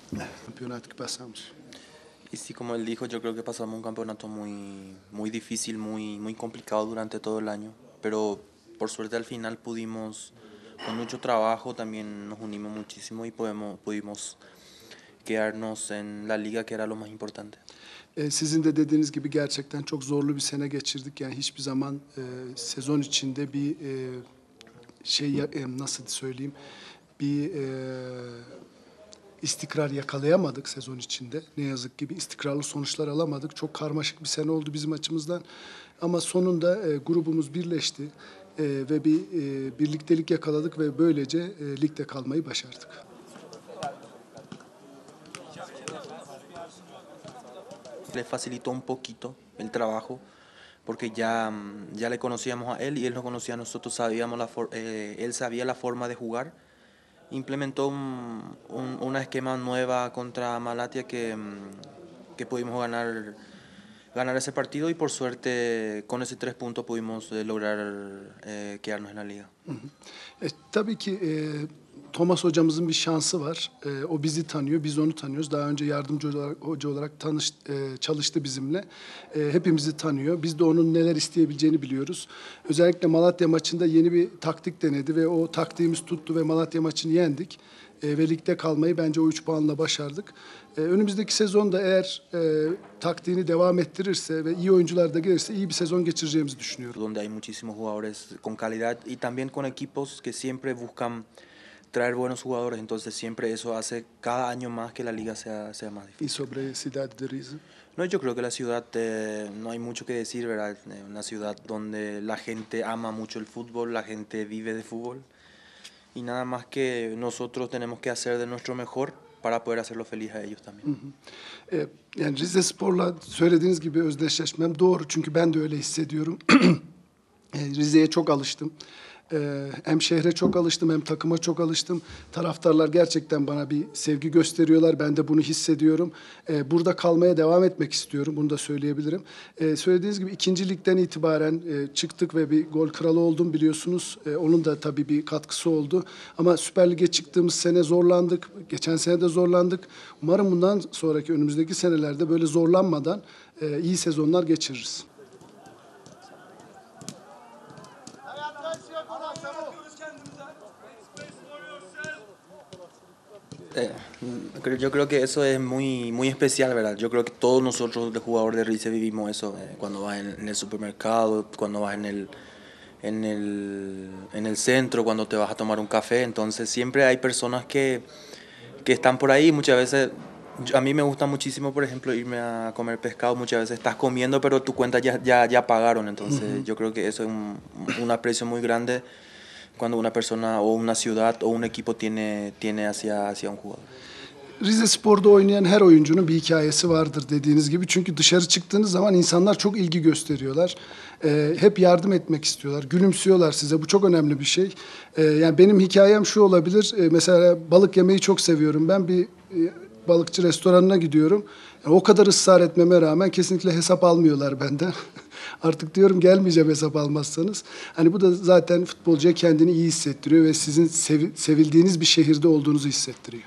Campeonato que pasamos. Y sí, como él dijo, yo creo que pasamos un campeonato muy difícil, muy complicado durante todo el año, pero por suerte al final pudimos, con mucho trabajo también nos unimos muchísimo y pudimos quedarnos en la liga, que era lo más importante. Sizin de dediğiniz gibi gerçekten çok zorlu bir sene geçirdik. Yani hiçbir zaman sezon içinde bir nasıl söyleyeyim, bir istikrar yakalayamadık sezon içinde. Ne yazık ki bir istikrarlı sonuçlar alamadık. Çok karmaşık bir sene oldu bizim açımızdan. Ama sonunda grubumuz birleşti ve bir birliktelik yakaladık ve böylece ligde kalmayı başardık. Le facilitó un poquito el trabajo porque ya le conocíamos a él y él nos conocía a nosotros, él sabía la forma de jugar. Implementó una esquema nueva contra Malatia que pudimos ganar ese partido y por suerte con ese 3 puntos pudimos lograr quedarnos en la liga. Tabii ki Thomas hocamızın bir şansı var. O bizi tanıyor, biz onu tanıyoruz. Daha önce yardımcı hoca olarak çalıştı bizimle. Hepimizi tanıyor. Biz de onun neler isteyebileceğini biliyoruz. Özellikle Malatya maçında yeni bir taktik denedi ve o taktiğimiz tuttu ve Malatya maçını yendik. Ve ligde kalmayı bence o 3 puanla başardık. Önümüzdeki sezonda eğer taktiğini devam ettirirse ve iyi oyuncular da gelirse iyi bir sezon geçireceğimizi düşünüyorum. Donde hay muchísimos jugadores con calidad y también con equipos que siempre buscan traer buenos jugadores, entonces siempre eso hace cada año más que la liga sea más Y difícil. sobre Cidade de Rize. No, yo creo que la ciudad, no hay mucho que decir, ¿verdad? Una ciudad donde la gente ama mucho el fútbol, la gente vive de fútbol y nada más que nosotros tenemos que hacer de nuestro mejor para poder hacerlo feliz a ellos también. Yani Rize Spor'la söylediğiniz gibi özdeşleşmem doğru. Çünkü ben de öyle hissediyorum. Rize'ye çok alıştım. Hem şehre çok alıştım hem takıma çok alıştım. Taraftarlar gerçekten bana bir sevgi gösteriyorlar. Ben de bunu hissediyorum. Burada kalmaya devam etmek istiyorum. Bunu da söyleyebilirim. Söylediğiniz gibi 2. Ligden itibaren çıktık ve bir gol kralı oldum biliyorsunuz. Onun da tabii bir katkısı oldu. Ama Süper Lig'e çıktığımız sene zorlandık. Geçen sene de zorlandık. Umarım bundan sonraki önümüzdeki senelerde böyle zorlanmadan iyi sezonlar geçiririz. Yo creo que eso es muy especial, ¿verdad? Yo creo que todos nosotros, los jugadores de Rice, vivimos eso. Cuando vas en el supermercado, cuando vas en el centro, cuando te vas a tomar un café. Entonces siempre hay personas que están por ahí. Muchas veces, a mí me gusta muchísimo, por ejemplo, irme a comer pescado. Muchas veces estás comiendo, pero tu cuenta ya pagaron. Entonces yo creo que eso es un aprecio muy grande cuando una persona o una ciudad o un equipo tiene hacia un jugador. Rize Spor'da oynayan her oyuncunun bir hikayesi vardır dediğiniz gibi. Çünkü dışarı çıktığınız zaman insanlar çok ilgi gösteriyorlar. Hep yardım etmek istiyorlar, gülümsüyorlar size. Bu çok önemli bir şey. Yani benim hikayem şu olabilir. Mesela balık yemeyi çok seviyorum. Ben bir balıkçı restoranına gidiyorum. Yani o kadar ısrar etmeme rağmen kesinlikle hesap almıyorlar benden. Artık diyorum gelmeyeceğim hesap almazsanız. Hani bu da zaten futbolcuya kendini iyi hissettiriyor ve sizin sevildiğiniz bir şehirde olduğunuzu hissettiriyor.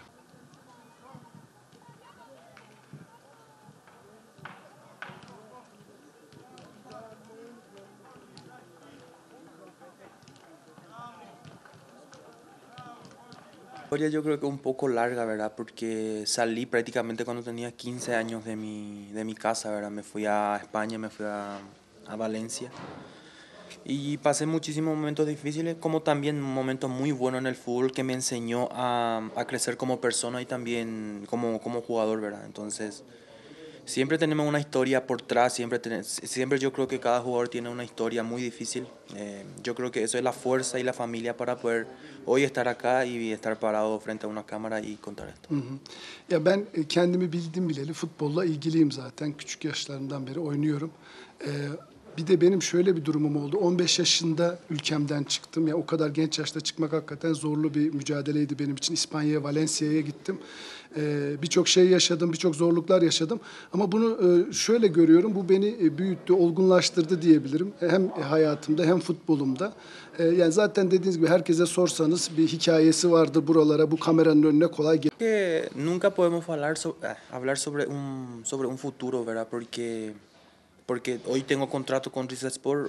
Historia yo creo que un poco larga, ¿verdad? Porque salí prácticamente cuando tenía 15 años de mi casa, ¿verdad? Me fui a España, me fui a Valencia y pasé muchísimos momentos difíciles, como también momentos muy buenos en el fútbol que me enseñó a crecer como persona y también como jugador, ¿verdad? Entonces, siempre tenemos una historia por atrás, siempre yo creo que cada jugador tiene una historia muy difícil. Yo creo que eso es la fuerza y la familia para poder hoy estar acá y estar parado frente a una cámara y contar esto. Ya ben kendimi bildim bileli futbolla ilgiliyim zaten. Küçük yaşlarımdan beri oynuyorum. Bir de benim şöyle bir durumum oldu. 15 yaşında ülkemden çıktım. Ya o kadar genç yaşta çıkmak hakikaten zorlu bir mücadeleydi benim için. İspanya'ya, Valencia'ya gittim. Birçok şey yaşadım, birçok zorluklar yaşadım. Ama bunu şöyle görüyorum. Bu beni büyüttü, olgunlaştırdı diyebilirim. Hem hayatımda hem futbolumda. Yani zaten dediğiniz gibi herkese sorsanız bir hikayesi vardır buralara, bu kameranın önüne kolay Que nunca podemos hablar sobre un futuro, ¿verdad? Porque hoy tengo contrato con Rizespor,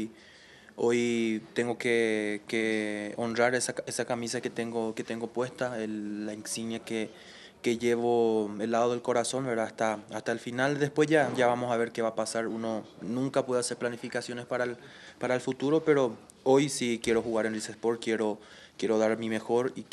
hoy tengo que honrar esa camisa que tengo puesta, la insignia que llevo el lado del corazón, ¿verdad? Hasta el final. Después ya vamos a ver qué va a pasar. Uno nunca puede hacer planificaciones para el futuro, pero hoy sí quiero jugar en Rizespor, quiero dar mi mejor y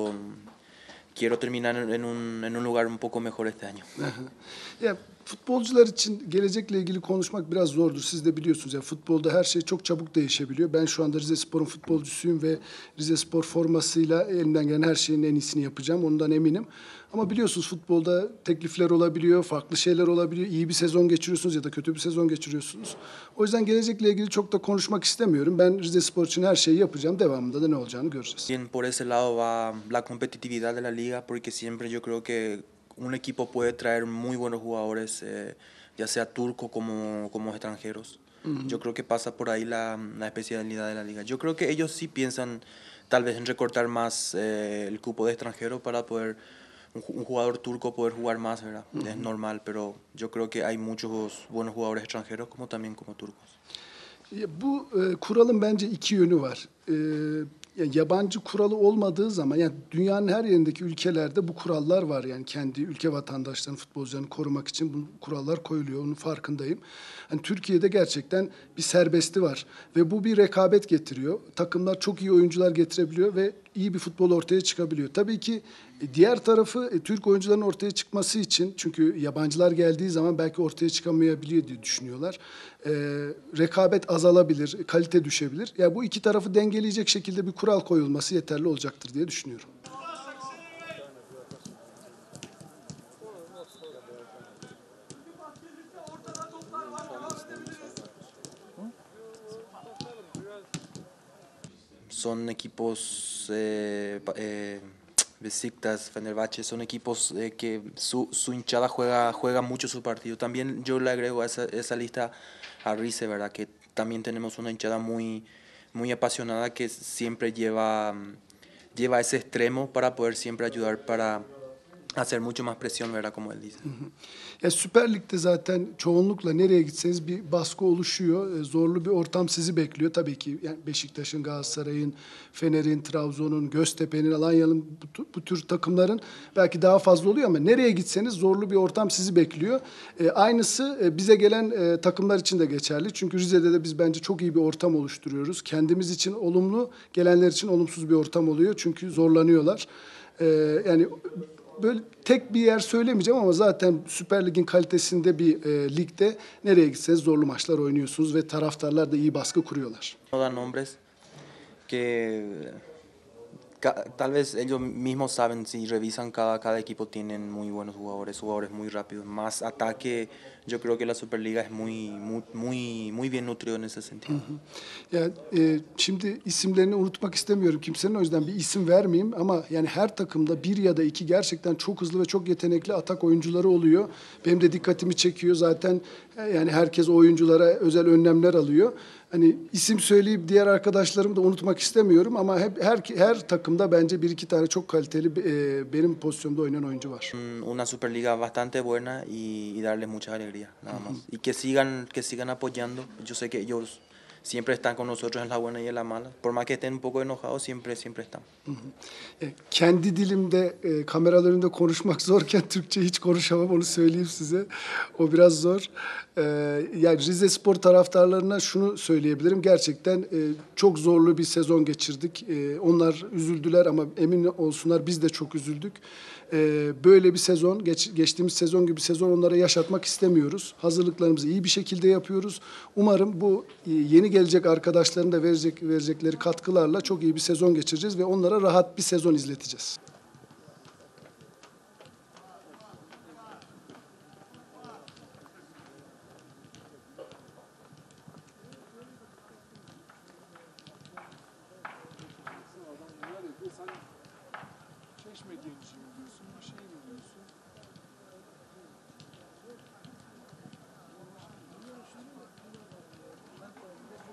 quiero terminar en un lugar un poco mejor este año. Ya futbolcular için gelecekle ilgili konuşmak biraz zordur. Siz de biliyorsunuz ya futbolda her şey çok çabuk değişebiliyor. Ben şu anda Rizespor'un futbolcusuyum ve Rizespor formasıyla elimden gelen her şeyin en iyisini yapacağım. Ondan eminim. Ama biliyorsunuz futbolda teklifler olabiliyor, farklı şeyler olabiliyor. İyi bir sezon geçiriyorsunuz ya da kötü bir sezon geçiriyorsunuz. O yüzden gelecekle ilgili çok da konuşmak istemiyorum. Ben Rizespor için her şeyi yapacağım. Devamında da ne olacağını göreceğiz. Bien, por ese lado va la competitividad de la liga, porque siempre yo creo que un equipo puede traer muy buenos jugadores, ya sea turcos como extranjeros. Yo creo que pasa por ahí la especialidad de la liga. Yo creo que ellos sí piensan tal vez en recortar más el cupo de extranjeros para poder un jugador turco poder jugar más, ¿verdad? Es normal, pero yo creo que hay muchos buenos jugadores extranjeros como también como turcos. Bu kuralın bence iki yönü var. Yabancı kuralı olmadığı zaman, yani dünyanın her yerindeki ülkelerde bu kurallar var. Yani kendi ülke vatandaşlarının, futbolcularını korumak için bu kurallar koyuluyor. Onun farkındayım. Yani Türkiye'de gerçekten bir serbesti var ve bu bir rekabet getiriyor. Takımlar çok iyi oyuncular getirebiliyor ve iyi bir futbol ortaya çıkabiliyor. Tabii ki diğer tarafı Türk oyuncuların ortaya çıkması için, çünkü yabancılar geldiği zaman belki ortaya çıkamayabiliyor diye düşünüyorlar. Rekabet azalabilir, kalite düşebilir. Yani bu iki tarafı dengeleyecek şekilde bir kural koyulması yeterli olacaktır diye düşünüyorum. Son equipos Besiktas, Fenerbahce, son equipos que su hinchada juega mucho su partido. También yo le agrego a esa lista a Rize, ¿verdad? Que también tenemos una hinchada muy apasionada que siempre lleva ese extremo para poder siempre ayudar para hacer mucho más presión, ¿verdad? Como él dice. Ya Süper Lig'de zaten çoğunlukla nereye gitseniz bir baskı oluşuyor. Zorlu bir ortam sizi bekliyor. Tabii ki yani Beşiktaş'ın, Galatasaray'ın, Fener'in, Trabzon'un, Göztepe'nin, Alanya'nın bu tür takımların belki daha fazla oluyor ama nereye gitseniz zorlu bir ortam sizi bekliyor. Aynısı bize gelen takımlar için de geçerli. Çünkü Rize'de de biz bence çok iyi bir ortam oluşturuyoruz. Kendimiz için olumlu, gelenler için olumsuz bir ortam oluyor. Çünkü zorlanıyorlar. Yani böyle tek bir yer söylemeyeceğim ama zaten Süper Lig'in kalitesinde bir ligde nereye gitseniz zorlu maçlar oynuyorsunuz ve taraftarlar da iyi baskı kuruyorlar. No dan nombres que tal vez ellos mismos saben, si revisan cada equipo tienen muy buenos jugadores muy rápidos, más ataque. Yo creo que la Superliga es muy bien nutrido en ese sentido. Yani şimdi isimlerini unutmak istemiyorum kimsenin, o yüzden bir isim vermeyeyim ama yani her takımda bir ya da iki gerçekten çok hızlı ve çok yetenekli atak oyuncuları oluyor. Benim de dikkatimi çekiyor zaten, yani herkes o oyunculara özel önlemler alıyor. Hani isim söyleyip diğer arkadaşlarımı da unutmak istemiyorum ama her takımda bence bir iki tane çok kaliteli benim pozisyonda oynayan oyuncu var. Una Superliga bastante buena y darles mucha alegría, nada más. Y que sigan apoyando. Yo sé que ellos siempre están con nosotros en la buena y en la mala. Por más que estén un poco enojados, siempre están. Kendi dilimde kameralarında konuşmak zorken Türkçe hiç konuşamam, onu söyleyeyim size. O biraz zor. Yani Rizespor taraftarlarına şunu söyleyebilirim. Gerçekten çok zorlu bir sezon geçirdik. Onlar üzüldüler ama emin olsunlar biz de çok üzüldük. Böyle bir sezon, geçtiğimiz sezon gibi bir sezon onlara yaşatmak istemiyoruz. Hazırlıklarımızı iyi bir şekilde yapıyoruz. Umarım bu yeni gelecek arkadaşların da verecekleri katkılarla çok iyi bir sezon geçireceğiz ve onlara rahat bir sezon izleteceğiz. gives you